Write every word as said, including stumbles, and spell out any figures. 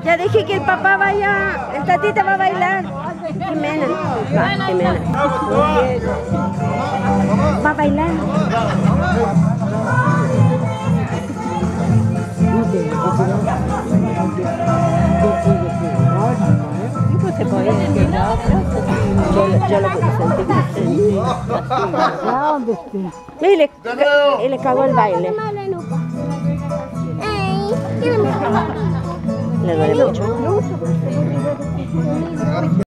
Ya dije que el papá vaya, el tatita va a bailar. Jimena. Va, Jimena. Va a bailar. Yo, yo lo sentí. Y le, y le cagó el baile. Le duele mucho.